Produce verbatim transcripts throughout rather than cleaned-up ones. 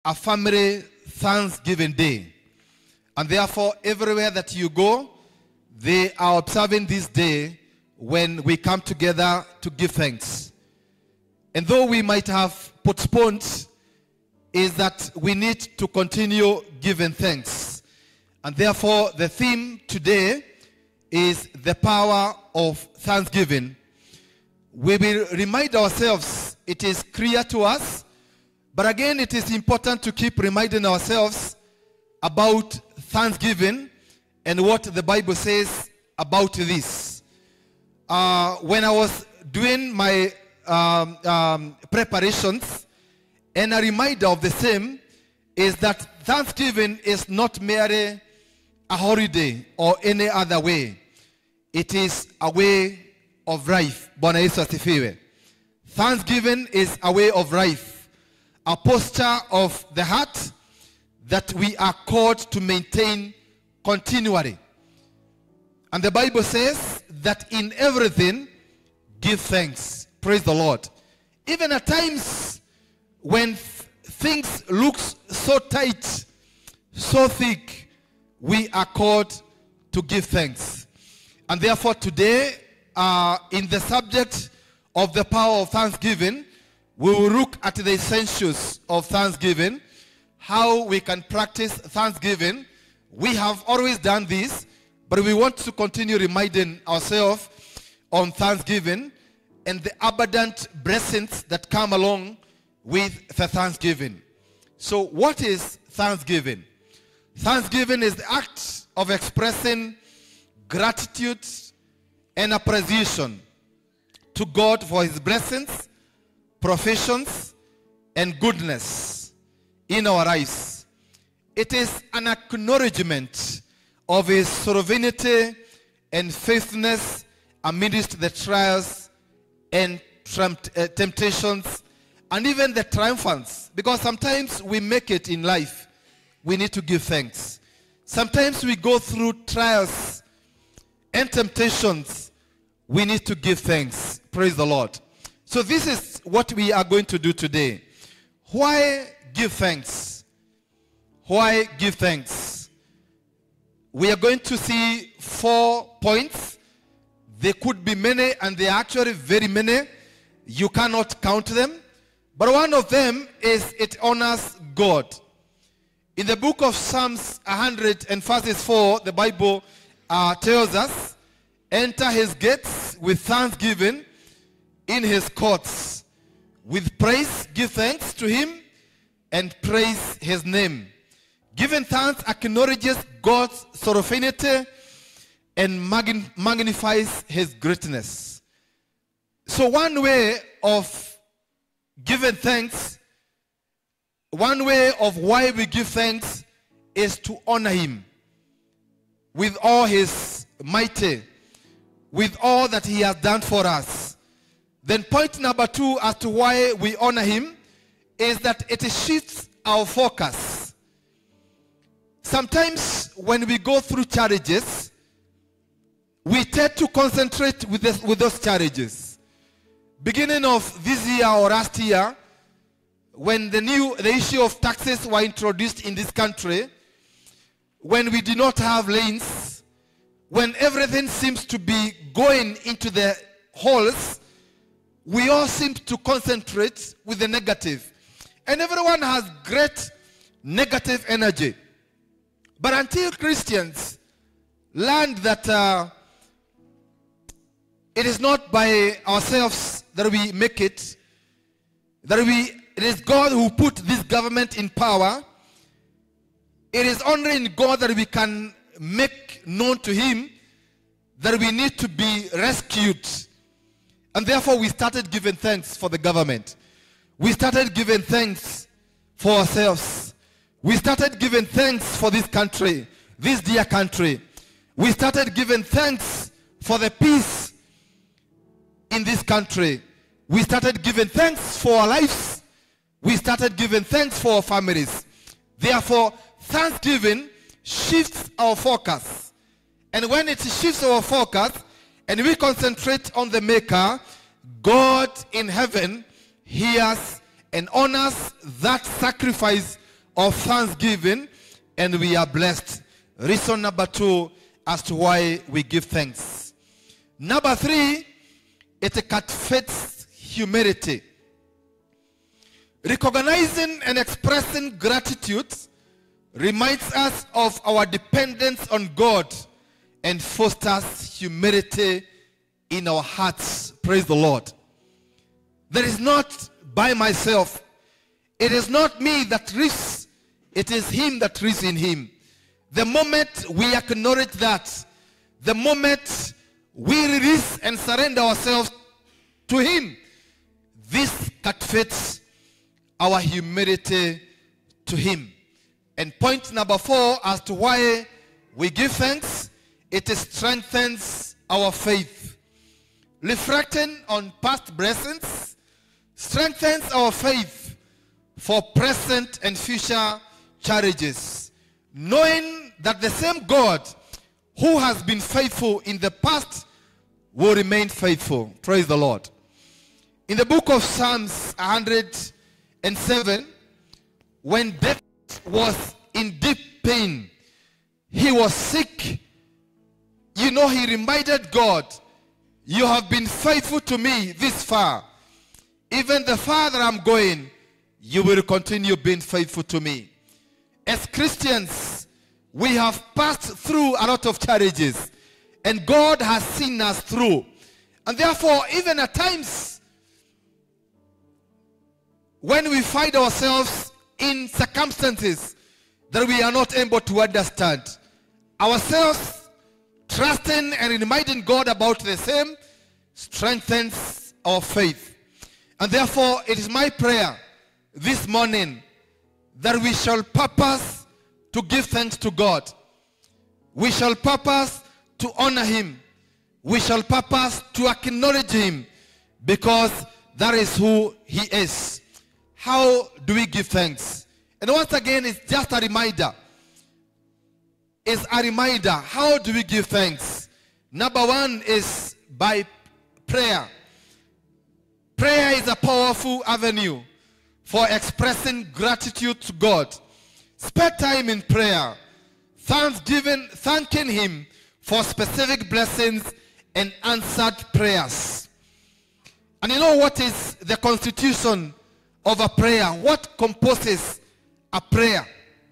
a family Thanksgiving Day. And therefore, everywhere that you go, they are observing this day when we come together to give thanks. And though we might have postponed, is that we need to continue giving thanks. And therefore, the theme today is the power of thanksgiving. We will remind ourselves, it is clear to us, but again, it is important to keep reminding ourselves about thanksgiving and what the Bible says about this. Uh, when I was doing my um, um, preparations, and a reminder of the same is that Thanksgiving is not merely a holiday or any other way. It is a way of life. Bwana Yesu asifiwe. Thanksgiving is a way of life, a posture of the heart that we are called to maintain continually. And the Bible says that in everything, give thanks. Praise the Lord. Even at times when th things look so tight, so thick, we are called to give thanks. And therefore today, uh, in the subject of the power of thanksgiving, we will look at the essentials of thanksgiving, how we can practice thanksgiving. We have always done this, but we want to continue reminding ourselves on thanksgiving and the abundant blessings that come along with the thanksgiving. So what is thanksgiving? Thanksgiving is the act of expressing gratitude and appreciation to God for his blessings, provisions, and goodness in our lives. It is an acknowledgement of his sovereignty and faithfulness amidst the trials and temptations and even the triumphs. Because sometimes we make it in life, we need to give thanks. Sometimes we go through trials and temptations, we need to give thanks. Praise the Lord. So this is what we are going to do today. Why give thanks? Why give thanks? We are going to see four points. There could be many, and they are actually very many. You cannot count them. But one of them is it honors God. In the book of Psalms one hundred and verses four, the Bible uh, tells us, enter his gates with thanksgiving, in his courts with praise, give thanks to him and praise his name. Giving thanks acknowledges God's sovereignty and magnifies his greatness. So one way of giving thanks, one way of why we give thanks is to honor him with all his mighty, with all that he has done for us. Then point number two as to why we honor him is that it shifts our focus. Sometimes when we go through challenges, we tend to concentrate with, this, with those challenges. Beginning of this year or last year, when the new the issue of taxes were introduced in this country, when we did not have lanes, when everything seems to be going into the holes, we all seem to concentrate with the negative. And everyone has great negative energy. But until Christians learn that uh, it is not by ourselves that we make it, that we, it is God who put this government in power. It is only in God that we can make known to him that we need to be rescued. And therefore we started giving thanks for the government. We started giving thanks for ourselves. We started giving thanks for this country, this dear country. We started giving thanks for the peace in this country. We started giving thanks for our lives. We started giving thanks for our families. Therefore, thanksgiving shifts our focus. And when it shifts our focus and we concentrate on the Maker, God in heaven hears and honors that sacrifice of thanksgiving, and we are blessed. Reason number two as to why we give thanks. Number three, it cultivates humility. Recognizing and expressing gratitude reminds us of our dependence on God and fosters humility in our hearts. Praise the Lord. There is not by myself. It is not me that reaches. It is Him that reaches in Him. The moment we acknowledge that, the moment we release and surrender ourselves to Him, this cultivates our humility to Him. And point number four as to why we give thanks, it strengthens our faith. Reflecting on past blessings strengthens our faith for present and future challenges. Knowing that the same God who has been faithful in the past will remain faithful. Praise the Lord. In the book of Psalms one hundred seven, when David was in deep pain, he was sick, you know, he reminded God, you have been faithful to me this far. Even the farther I'm going, you will continue being faithful to me. As Christians, we have passed through a lot of challenges, and God has seen us through. And therefore, even at times, when we find ourselves in circumstances that we are not able to understand, ourselves trusting and reminding God about the same strengthens our faith. And therefore, it is my prayer this morning that we shall purpose to give thanks to God. We shall purpose to honor Him. We shall purpose to acknowledge Him, because that is who He is. How do we give thanks? And once again, it's just a reminder. It's a reminder. How do we give thanks? Number one is by prayer. Prayer is a powerful avenue for expressing gratitude to God. Spend time in prayer, thanksgiving, thanking Him for specific blessings and answered prayers. And you know what is the constitution of a prayer? What composes a prayer?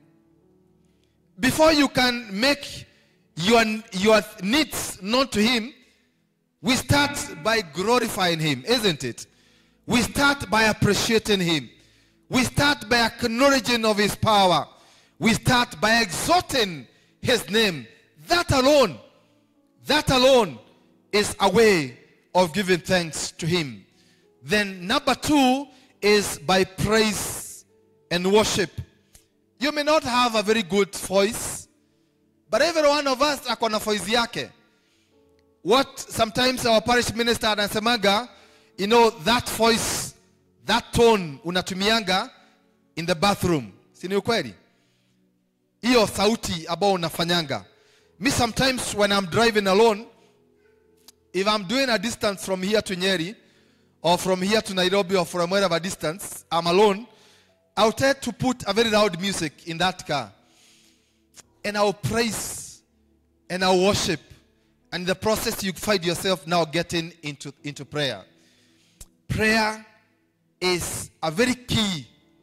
Before you can make your, your needs known to Him, we start by glorifying Him, isn't it? We start by appreciating Him. We start by acknowledging of His power. We start by exalting His name. That alone, that alone is a way of giving thanks to Him. Then number two is by praise and worship. You may not have a very good voice, but every one of us akona voice yake. What sometimes our parish minister anasemaga, you know, that voice, that tone unatumianga in the bathroom. Si ni ukweli? Iyo sauti ambao unafanyanga. Me sometimes when I'm driving alone, if I'm doing a distance from here to Nyeri, or from here to Nairobi, or from wherever distance, I'm alone, I'll try to put a very loud music in that car. And I'll praise and I'll worship. And in the process, you find yourself now getting into, into prayer. Prayer is a very key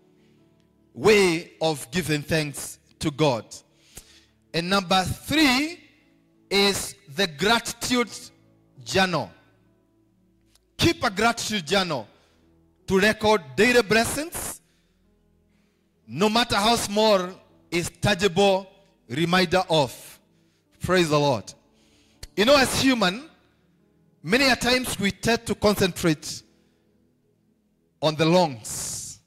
way of giving thanks to God. And number three is the gratitude journal. Keep a gratitude journal to record daily blessings, no matter how small, is tangible reminder of. Praise the Lord. You know, as human, many a times we tend to concentrate on the longs.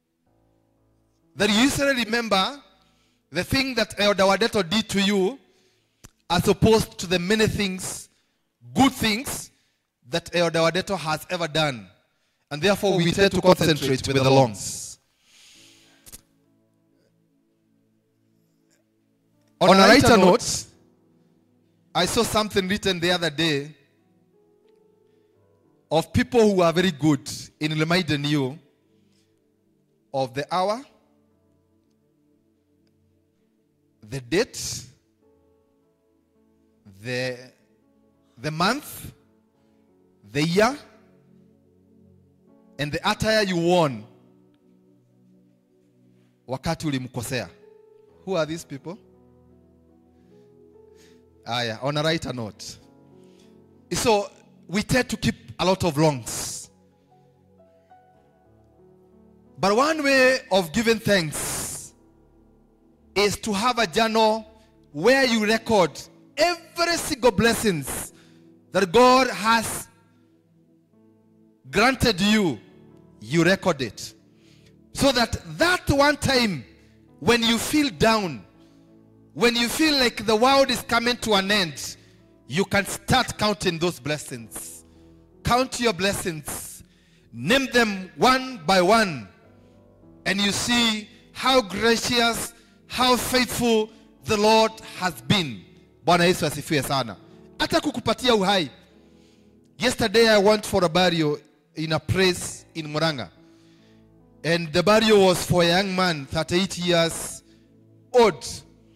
That you usually remember the thing that Elder Wandeto did to you, as opposed to the many things, good things, that Elder Wandeto has ever done. And therefore we tend to concentrate with the longs. On a lighter note, I saw something written the other day of people who are very good in reminding you of the hour, the date, the, the month, the year, and the attire you worn wakati ulimkosea. Who are these people? Ah, yeah, on a writer note. So we tend to keep a lot of longs. But one way of giving thanks is to have a journal where you record every single blessings that God has granted you. You record it. So that that one time when you feel down, when you feel like the world is coming to an end, you can start counting those blessings. Count your blessings. Name them one by one. And you see how gracious, how faithful the Lord has been. Bwana Yesu asifiwe sana. Hata kukupatia uhai. Yesterday I went for a burial in a place in Muranga. And the burial was for a young man, thirty-eight years old.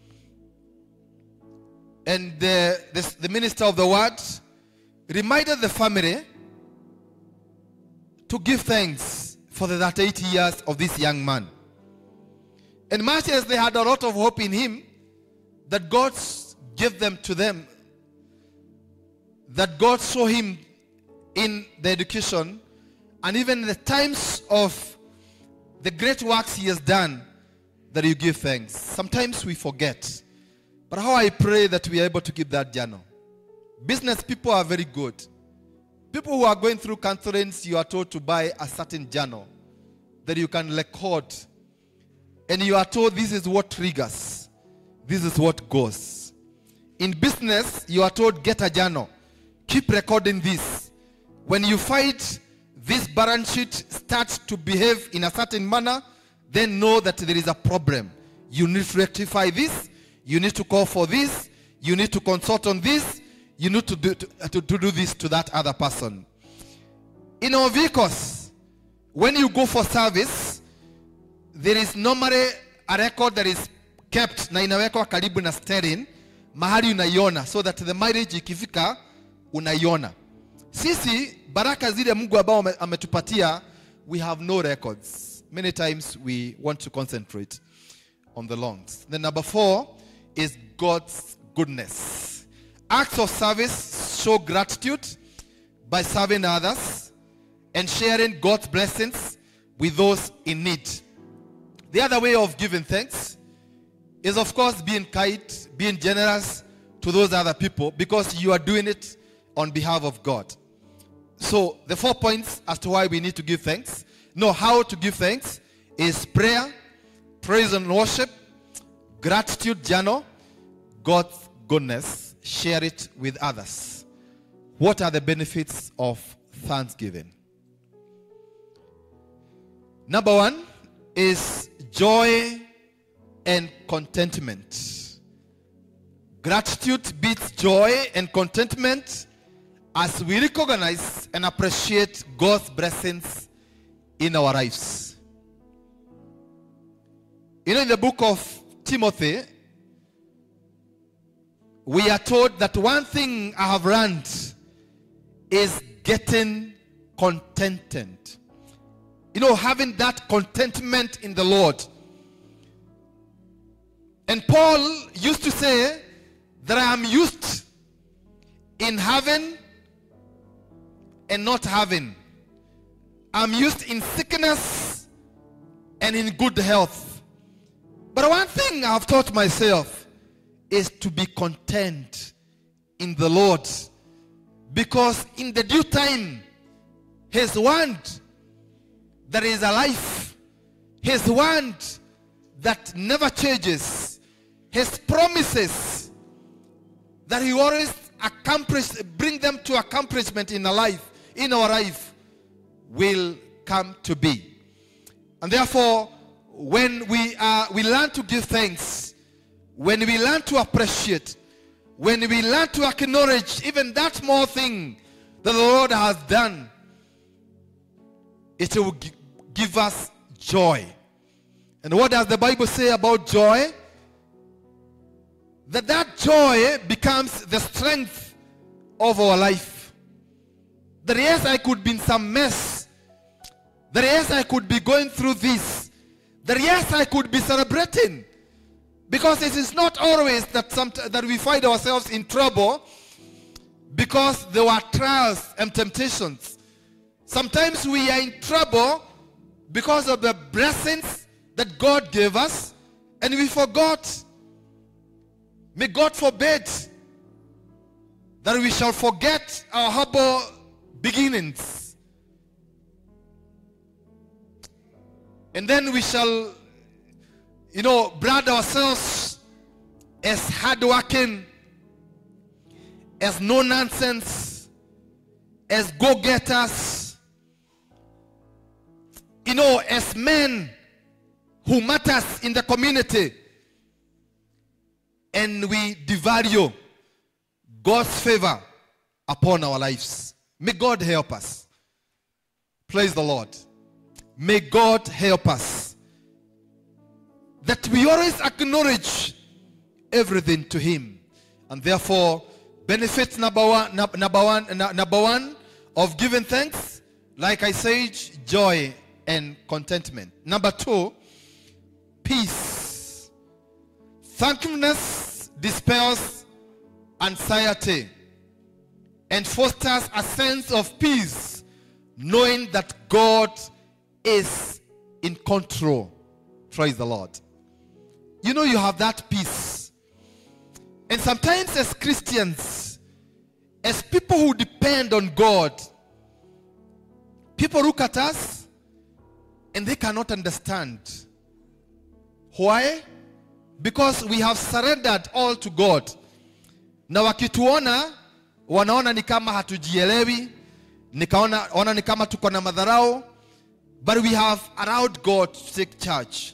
And the, the, the minister of the word reminded the family to give thanks for the thirty-eight years of this young man. And much as they had a lot of hope in him, that God gave them to them, that God saw him in the education, and even in the times of the great works he has done, that you give thanks. Sometimes we forget. But how I pray that we are able to keep that journal. Business people are very good. People who are going through conference, you are told to buy a certain journal that you can record. And you are told this is what triggers. This is what goes. In business, you are told get a journal. Keep recording this. When you find this balance sheet starts to behave in a certain manner, then know that there is a problem. You need to rectify this. You need to call for this. You need to consult on this. You need to do, to, to, to do this to that other person. In our vehicles, when you go for service, there is normally a record that is kept na inawekwa karibu na steering, mahali unaiona, so that the mileage ikifika unaiona. Sisi baraka zile Mungu ambao ametupatia, we have no records. Many times we want to concentrate on the longs. Then number four is God's goodness. Acts of service show gratitude by serving others and sharing God's blessings with those in need. The other way of giving thanks is, of course, being kind, being generous to those other people, because you are doing it on behalf of God. So the four points as to why we need to give thanks. No, how to give thanks is prayer, praise and worship, gratitude journal, God's goodness, share it with others. What are the benefits of thanksgiving? Number one is joy and contentment. Gratitude beats joy and contentment as we recognize and appreciate God's blessings in our lives. You know, in the book of Timothy, we are told that one thing I have learned is getting contented. You know, having that contentment in the Lord. And Paul used to say that I am used in having and not having. I'm used in sickness and in good health. But one thing I've taught myself is to be content in the Lord. Because in the due time, His word that is alive, His word that never changes, His promises that He always accomplish, bring them to accomplishment in our life, in our life, will come to be. And therefore, when we are, we learn to give thanks, when we learn to appreciate, when we learn to acknowledge even that small thing that the Lord has done, it will give us joy. And what does the Bible say about joy? that that joy becomes the strength of our life. That yes, I could be in some mess. That yes, I could be going through this. That yes, I could be celebrating. Because it is not always that, some, that we find ourselves in trouble because there were trials and temptations. Sometimes we are in trouble because of the blessings that God gave us and we forgot. May God forbid that we shall forget our humble beginnings. And then we shall, you know, brand ourselves as hardworking, as no nonsense, as go-getters, you know, as men who matters in the community. And we devalue God's favor upon our lives. May God help us. Praise the Lord. May God help us. That we always acknowledge everything to Him. And therefore, benefit number one, number one, number one of giving thanks, like I said, joy and contentment. Number two, peace. Thankfulness dispels anxiety and fosters a sense of peace, knowing that God is in control. Praise the Lord. You know, you have that peace. And sometimes as Christians, as people who depend on God, people look at us and they cannot understand. Why? Because we have surrendered all to God. Na wakituona, wanaona ni kama hatujielewi, nikaona wana ni kama tuko na madharau, but we have allowed God to take charge.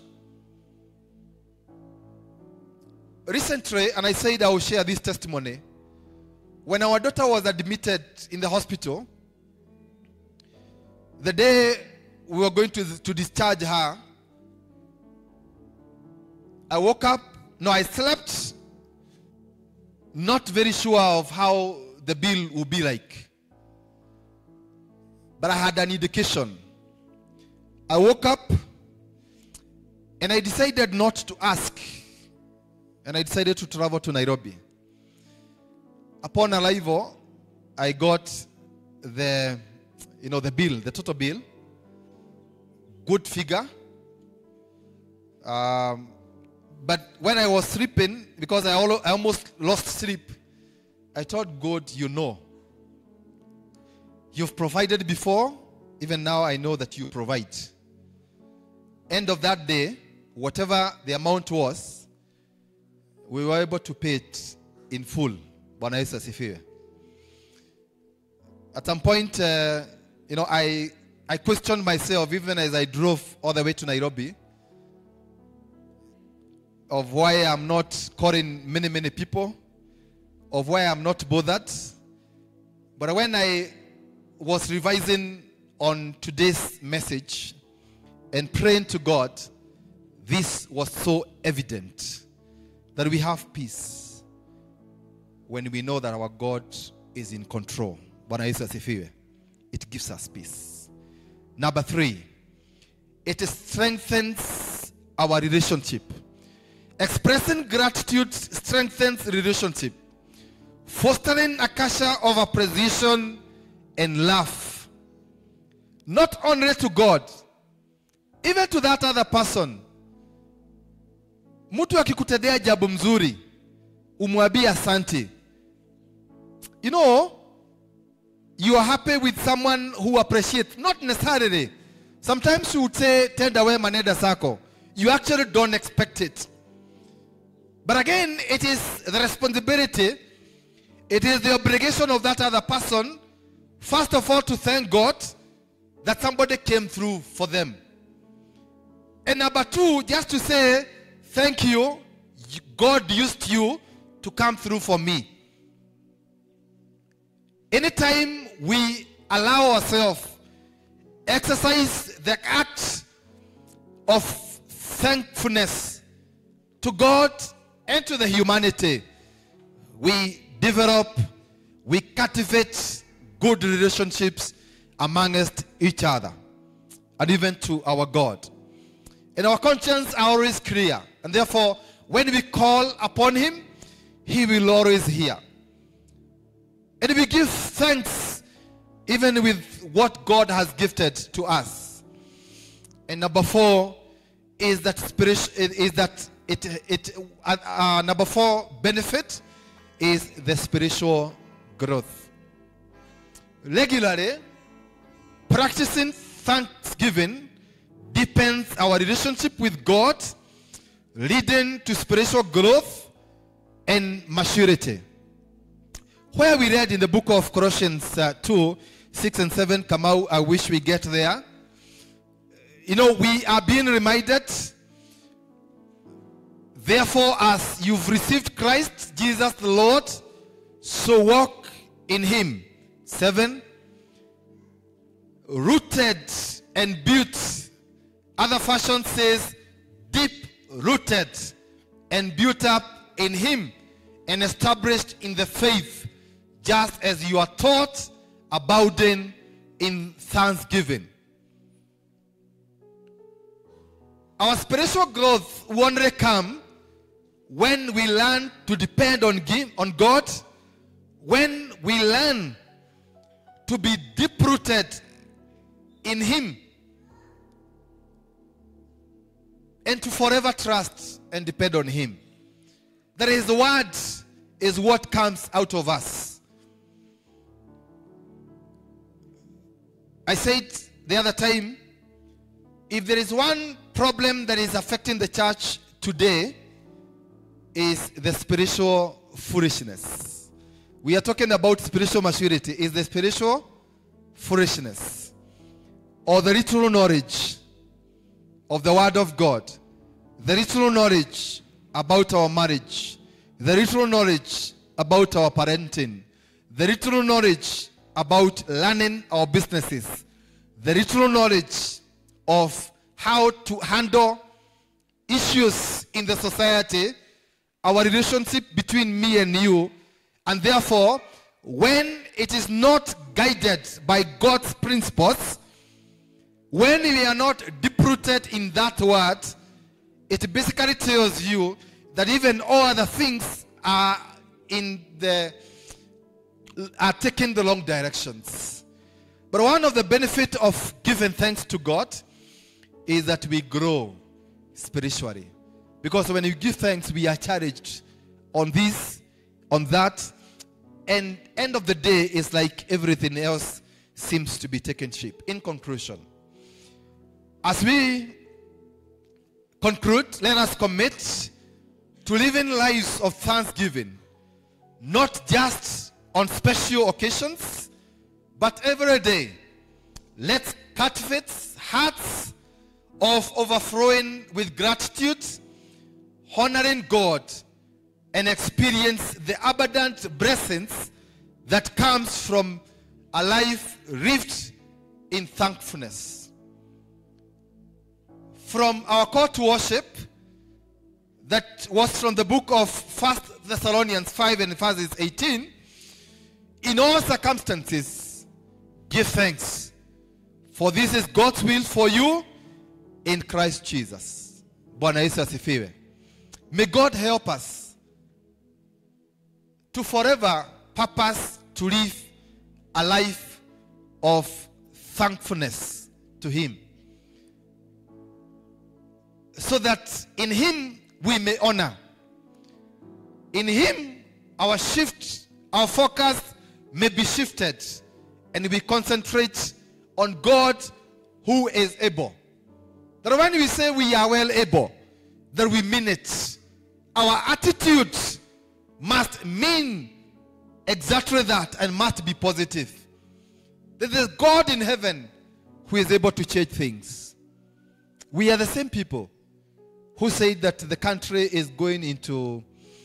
Recently, and I said I will share this testimony, when our daughter was admitted in the hospital, the day we were going to, to discharge her, I woke up, no, I slept, not very sure of how the bill would be like. But I had an indication. I woke up and I decided not to ask. And I decided to travel to Nairobi. Upon arrival, I got the, you know, the bill, the total bill. Good figure. Um, but when I was sleeping, because I, al I almost lost sleep, I thought, God, you know. You've provided before. Even now, I know that you provide. End of that day, whatever the amount was, we were able to pay it in full. Bwana Yesu asifiwe. At some point, uh, you know, I, I questioned myself, even as I drove all the way to Nairobi, of why I'm not calling many, many people, of why I'm not bothered. But when I was revising on today's message and praying to God, this was so evident that we have peace when we know that our God is in control. Bwana Yesu asifiwe. It gives us peace. Number three, it strengthens our relationship. Expressing gratitude strengthens relationship, fostering a culture of appreciation and love, not only to God, even to that other person. Mtu akikutendea jambo mzuri, umwambie asante. You know, you are happy with someone who appreciates, not necessarily. Sometimes you would say, tenda wema nenda zako. You actually don't expect it. But again, it is the responsibility, it is the obligation of that other person, first of all, to thank God that somebody came through for them. And number two, just to say, thank you, God used you to come through for me. Anytime we allow ourselves exercise the act of thankfulness to God and to the humanity, we develop, we cultivate good relationships amongst each other and even to our God. And our conscience are always clear. And therefore, when we call upon him, he will always hear. And we give thanks even with what God has gifted to us. And number four is that spirit, is that it, it uh, uh, number four benefit is the spiritual growth. Regularly, practicing thanksgiving deepens our relationship with God, leading to spiritual growth and maturity. Where we read in the book of Colossians uh, two, six and seven, Kamau, I wish we get there. You know, we are being reminded, therefore, as you've received Christ, Jesus the Lord, so walk in him. Seven, rooted and built. Other version says, deep rooted and built up in him and established in the faith, just as you are taught, abounding in thanksgiving. Our spiritual growth will only come when we learn to depend on God, when we learn to be deep-rooted in him, and to forever trust and depend on him. That his word is what comes out of us. I said the other time, if there is one problem that is affecting the church today, is the spiritual foolishness. We are talking about spiritual maturity. Is the spiritual foolishness or the little knowledge of the word of God, the little knowledge about our marriage, the little knowledge about our parenting, the little knowledge about learning our businesses, the little knowledge of how to handle issues in the society, our relationship between me and you. And therefore, when it is not guided by God's principles, when we are not deep-rooted in that word, it basically tells you that even all other things are in the are taking the wrong directions. But one of the benefits of giving thanks to God is that we grow spiritually. Because when you give thanks, we are challenged on this, on that, and end of the day, it's like everything else seems to be taken cheap. In conclusion, as we conclude, let us commit to living lives of thanksgiving, not just on special occasions, but every day. Let's cultivate hearts of overflowing with gratitude, honoring God, and experience the abundant blessings that comes from a life lived in thankfulness. From our call to worship, that was from the book of First Thessalonians five and verses eighteen. In all circumstances, give thanks, for this is God's will for you in Christ Jesus. Bwana Yesu asifiwe. May God help us to forever purpose to live a life of thankfulness to him, so that in him we may honor. In him our shift, our focus may be shifted, and we concentrate on God who is able. That when we say we are well able, that we mean it. Our attitude must mean exactly that and must be positive. There is God in heaven who is able to change things. We are the same people who said that the country is going into,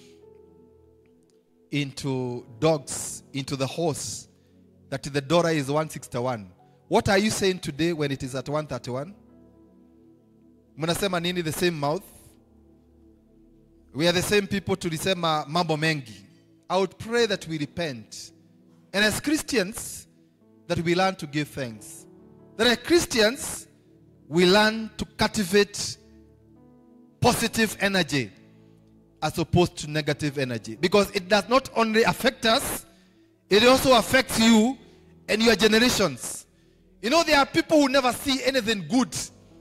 into dogs, into the horse, that the dollar is one sixty-one. What are you saying today when it is at one thirty-one? Munasema nini, the same mouth? We are the same people tulisema mambo mengi. I would pray that we repent. And as Christians, that we learn to give thanks. That as Christians, we learn to cultivate positive energy as opposed to negative energy. Because it does not only affect us, it also affects you and your generations. You know, there are people who never see anything good.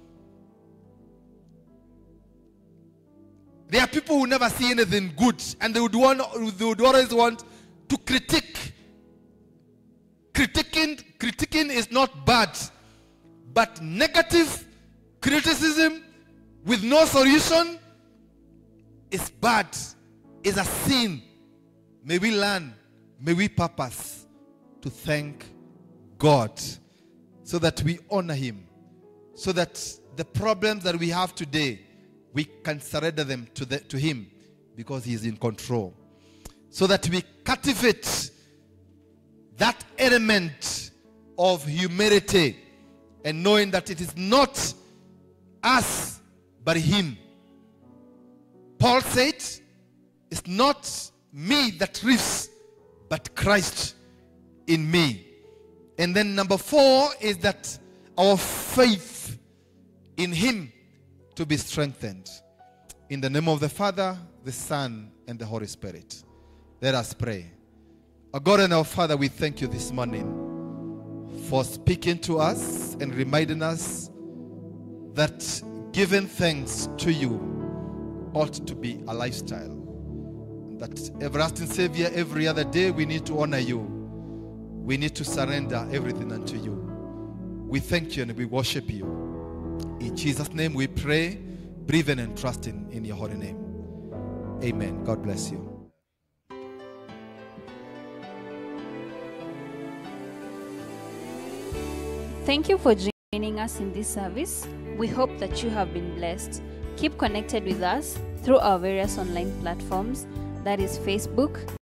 There are people who never see anything good, and they would, want, they would always want to critique. Critiquing, critiquing is not bad, but negative criticism with no solution is bad, is a sin. May we learn, may we purpose to thank God so that we honor Him, so that the problems that we have today, we can surrender them to, the, to Him because He is in control. So that we cultivate that element of humility and knowing that it is not us but Him. Paul said, it's not me that lives but Christ in me. And then number four is that our faith in Him to be strengthened. In the name of the Father, the Son, and the Holy Spirit. Let us pray. Our God and our Father, we thank you this morning for speaking to us and reminding us that giving thanks to you ought to be a lifestyle. That everlasting Savior, every other day we need to honor you. We need to surrender everything unto you. We thank you and we worship you. In Jesus' name we pray, believing and trusting in your holy name. Amen. God bless you. Thank you for joining us in this service. We hope that you have been blessed. Keep connected with us through our various online platforms, that is Facebook,